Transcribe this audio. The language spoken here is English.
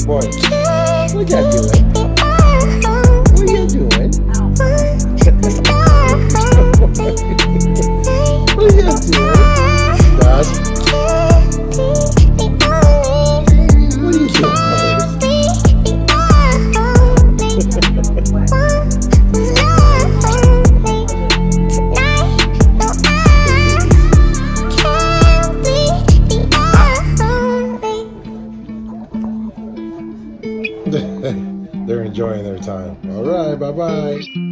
Boy, what you doing? What you doing? What you doing? Dad? What are you doing? They're enjoying their time. All right, bye-bye.